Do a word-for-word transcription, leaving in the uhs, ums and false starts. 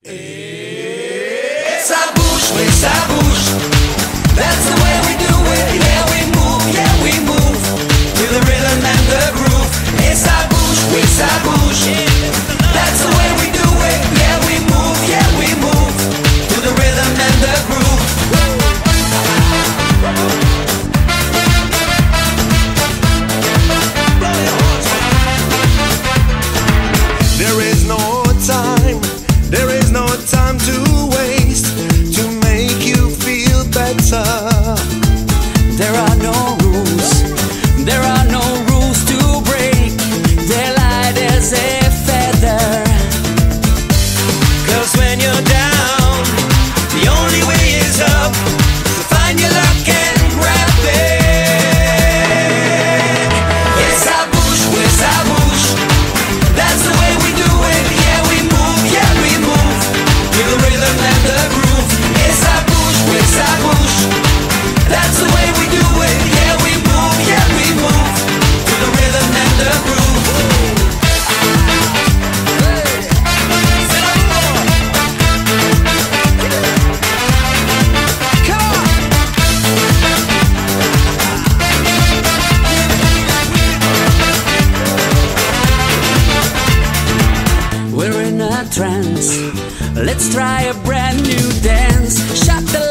It's a bush, it's a bush. That's the way we do it. Yeah, we move, yeah, we move to the rhythm and the groove. It's a bush, it's a bush. That's the way we do it. Yeah, we move, yeah, we move to the rhythm and the groove. There is no time, there is no time to waste to make you feel better. There are no rules, there are no rules to break. They're light as a feather. Cause when you're down, the only way is up. So find your luck and grab it. Yes, I push, yes, I push. That's the way we do it. Yeah, we move, yeah, we move to the rhythm and the groove. Yes, I push, yes, I push. That's the way we do it. Yeah, we move, yeah, we move to the rhythm and the groove. Come on. We're in a trance. Let's try a brand new dance. Shut the